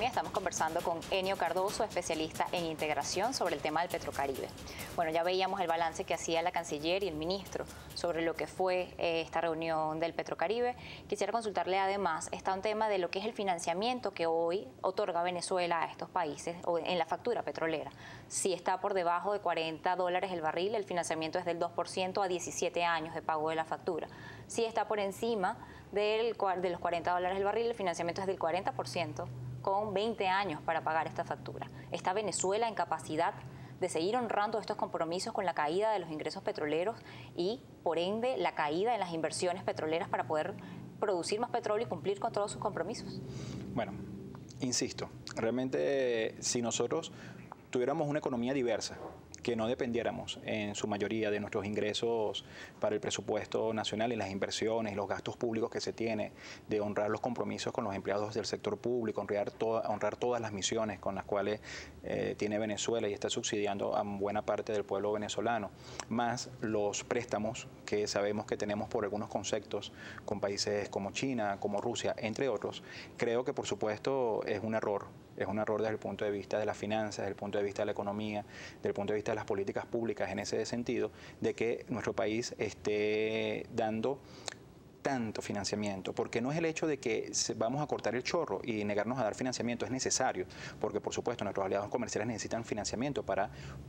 Economía. Estamos conversando con Enio Cardoso, especialista en integración, sobre el tema del Petrocaribe. Bueno, ya veíamos el balance que hacía la canciller y el ministro sobre lo que fue esta reunión del Petrocaribe. Quisiera consultarle además, está un tema de lo que es el financiamiento que hoy otorga Venezuela a estos países en la factura petrolera. Si está por debajo de $40 el barril, el financiamiento es del 2% a 17 años de pago de la factura. Si está por encima de los $40 el barril, el financiamiento es del 40%, con 20 años para pagar esta factura. ¿Está Venezuela en capacidad de seguir honrando estos compromisos con la caída de los ingresos petroleros y, por ende, la caída en las inversiones petroleras para poder producir más petróleo y cumplir con todos sus compromisos? Bueno, insisto, realmente si nosotros tuviéramos una economía diversa, que no dependiéramos en su mayoría de nuestros ingresos para el presupuesto nacional y las inversiones y los gastos públicos que se tiene, de honrar los compromisos con los empleados del sector público, honrar todas las misiones con las cuales tiene Venezuela y está subsidiando a buena parte del pueblo venezolano, más los préstamos que sabemos que tenemos por algunos conceptos con países como China, como Rusia, entre otros. Creo que por supuesto es un error desde el punto de vista de las finanzas, desde el punto de vista de la economía, desde el punto de vista de las políticas públicas en ese sentido, de que nuestro país esté dando tanto financiamiento, porque no es el hecho de que vamos a cortar el chorro y negarnos a dar financiamiento, es necesario, porque por supuesto nuestros aliados comerciales necesitan financiamiento para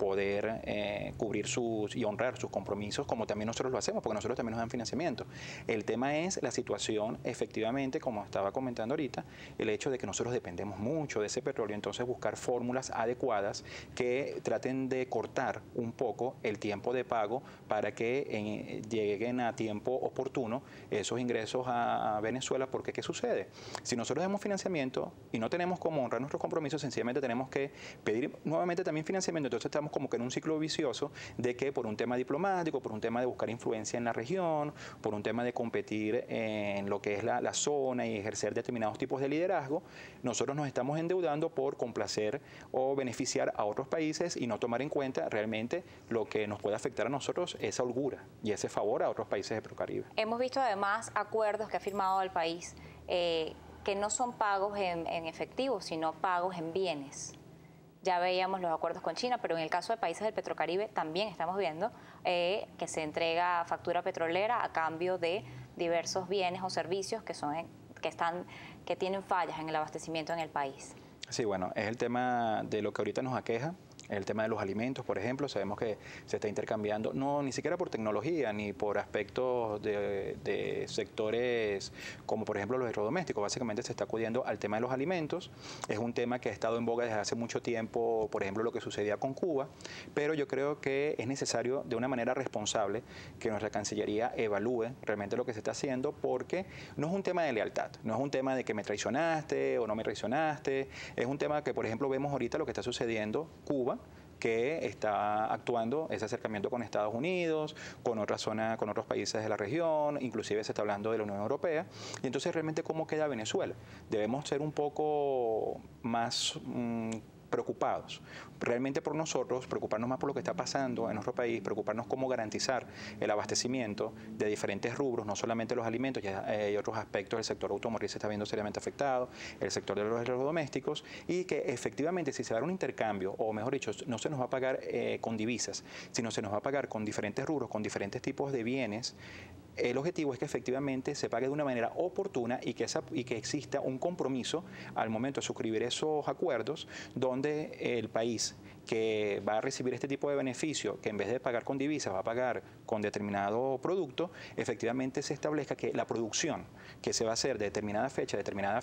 poder cubrir y honrar sus compromisos, como también nosotros lo hacemos, porque nosotros también nos dan financiamiento. El tema es la situación, efectivamente, como estaba comentando ahorita, el hecho de que nosotros dependemos mucho de ese petróleo, entonces buscar fórmulas adecuadas que traten de cortar un poco el tiempo de pago para que lleguen a tiempo oportuno esos ingresos a Venezuela, porque ¿qué sucede? Si nosotros damos financiamiento y no tenemos cómo honrar nuestros compromisos, sencillamente tenemos que pedir nuevamente también financiamiento, entonces estamos como que en un ciclo vicioso de que por un tema diplomático, por un tema de buscar influencia en la región, por un tema de competir en lo que es la zona y ejercer determinados tipos de liderazgo, nosotros nos estamos endeudando por complacer o beneficiar a otros países y no tomar en cuenta realmente lo que nos puede afectar a nosotros, esa holgura y ese favor a otros países de Procaribe. Hemos visto además acuerdos que ha firmado el país que no son pagos en efectivo, sino pagos en bienes. Ya veíamos los acuerdos con China, pero en el caso de países del Petrocaribe también estamos viendo que se entrega factura petrolera a cambio de diversos bienes o servicios que tienen fallas en el abastecimiento en el país. Sí, bueno, es el tema de lo que ahorita nos aqueja. El tema de los alimentos, por ejemplo, sabemos que se está intercambiando, no ni siquiera por tecnología ni por aspectos de sectores como por ejemplo los electrodomésticos, básicamente se está acudiendo al tema de los alimentos. Es un tema que ha estado en boga desde hace mucho tiempo, por ejemplo lo que sucedía con Cuba, pero yo creo que es necesario de una manera responsable que nuestra Cancillería evalúe realmente lo que se está haciendo, porque no es un tema de lealtad, no es un tema de que me traicionaste o no me traicionaste, es un tema que por ejemplo vemos ahorita lo que está sucediendo Cuba, que está actuando ese acercamiento con Estados Unidos, con otras zonas, con otros países de la región, inclusive se está hablando de la Unión Europea, y entonces realmente ¿cómo queda Venezuela? Debemos ser un poco más preocupados realmente por nosotros, preocuparnos más por lo que está pasando en nuestro país, preocuparnos cómo garantizar el abastecimiento de diferentes rubros, no solamente los alimentos, ya hay otros aspectos, el sector automotriz se está viendo seriamente afectado, el sector de los electrodomésticos, y que efectivamente si se va a dar un intercambio, o mejor dicho, no se nos va a pagar con divisas, sino se nos va a pagar con diferentes rubros, con diferentes tipos de bienes. El objetivo es que efectivamente se pague de una manera oportuna y que exista un compromiso al momento de suscribir esos acuerdos, donde el país que va a recibir este tipo de beneficio, que en vez de pagar con divisas va a pagar con determinado producto, efectivamente se establezca que la producción que se va a hacer de determinada fecha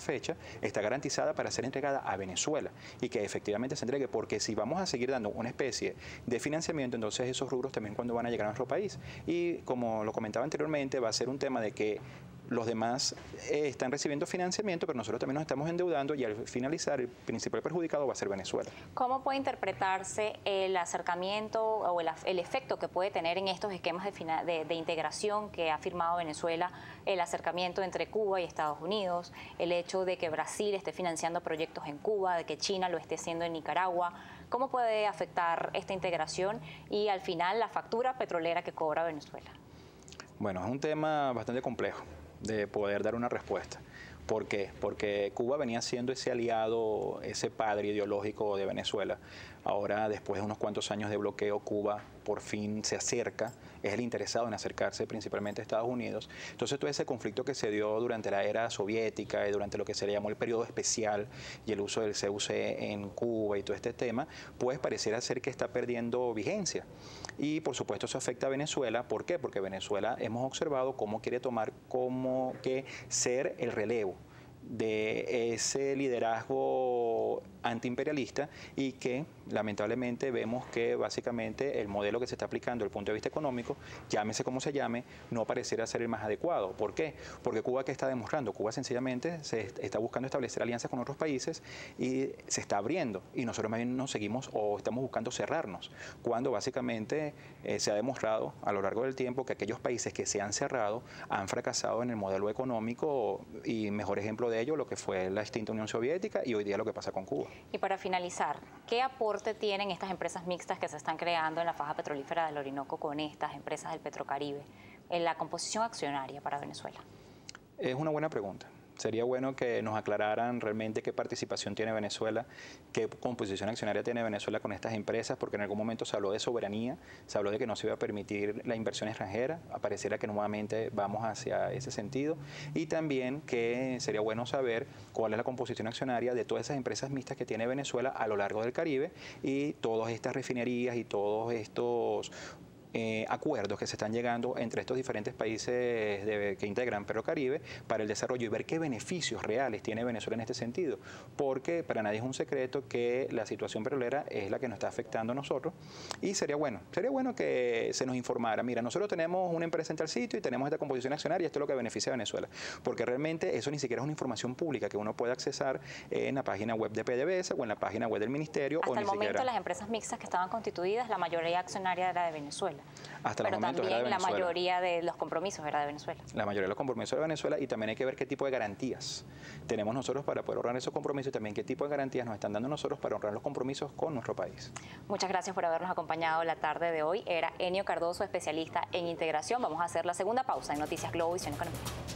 está garantizada para ser entregada a Venezuela y que efectivamente se entregue, porque si vamos a seguir dando una especie de financiamiento, entonces esos rubros también cuando van a llegar a nuestro país. Y como lo comentaba anteriormente, va a ser un tema de que los demás están recibiendo financiamiento, pero nosotros también nos estamos endeudando y al finalizar el principal perjudicado va a ser Venezuela. ¿Cómo puede interpretarse el acercamiento o el efecto que puede tener en estos esquemas de integración que ha firmado Venezuela, el acercamiento entre Cuba y Estados Unidos, el hecho de que Brasil esté financiando proyectos en Cuba, de que China lo esté haciendo en Nicaragua? ¿Cómo puede afectar esta integración y al final la factura petrolera que cobra Venezuela? Bueno, es un tema bastante complejo de poder dar una respuesta. ¿Por qué? Porque Cuba venía siendo ese aliado, ese padre ideológico de Venezuela. Ahora, después de unos cuantos años de bloqueo, Cuba por fin se acerca, es el interesado en acercarse principalmente a Estados Unidos. Entonces, todo ese conflicto que se dio durante la era soviética y durante lo que se le llamó el periodo especial y el uso del CUC en Cuba y todo este tema, pues pareciera ser que está perdiendo vigencia. Y, por supuesto, eso afecta a Venezuela. ¿Por qué? Porque Venezuela hemos observado cómo quiere tomar como que ser el relevo de ese liderazgo antiimperialista y que lamentablemente vemos que básicamente el modelo que se está aplicando desde el punto de vista económico, llámese como se llame, no pareciera ser el más adecuado. ¿Por qué? Porque Cuba, ¿qué está demostrando? Cuba sencillamente se está buscando establecer alianzas con otros países y se está abriendo, y nosotros más bien nos seguimos o estamos buscando cerrarnos, cuando básicamente se ha demostrado a lo largo del tiempo que aquellos países que se han cerrado han fracasado en el modelo económico, y mejor ejemplo de ello lo que fue la extinta Unión Soviética y hoy día lo que pasa con Cuba. Y para finalizar, ¿qué aporte tienen estas empresas mixtas que se están creando en la faja petrolífera del Orinoco con estas empresas del Petrocaribe en la composición accionaria para Venezuela? Es una buena pregunta. Sería bueno que nos aclararan realmente qué participación tiene Venezuela, qué composición accionaria tiene Venezuela con estas empresas, porque en algún momento se habló de soberanía, se habló de que no se iba a permitir la inversión extranjera, pareciera que nuevamente vamos hacia ese sentido, y también que sería bueno saber cuál es la composición accionaria de todas esas empresas mixtas que tiene Venezuela a lo largo del Caribe y todas estas refinerías y todos estos acuerdos que se están llegando entre estos diferentes países que integran Petrocaribe para el desarrollo y ver qué beneficios reales tiene Venezuela en este sentido, porque para nadie es un secreto que la situación petrolera es la que nos está afectando a nosotros, y sería bueno que se nos informara, mira, nosotros tenemos una empresa en tal sitio y tenemos esta composición accionaria y esto es lo que beneficia a Venezuela, porque realmente eso ni siquiera es una información pública que uno puede accesar en la página web de PDVSA o en la página web del ministerio. Hasta el momento las empresas mixtas que estaban constituidas, la mayoría accionaria era de Venezuela. Hasta Pero los momentos también era de la Venezuela. mayoría de los compromisos era de Venezuela. La mayoría de los compromisos de Venezuela, y también hay que ver qué tipo de garantías tenemos nosotros para poder honrar esos compromisos y también qué tipo de garantías nos están dando nosotros para honrar los compromisos con nuestro país. Muchas gracias por habernos acompañado la tarde de hoy. Era Enio Cardoso, especialista en integración. Vamos a hacer la segunda pausa en Noticias Globo Visión Económica.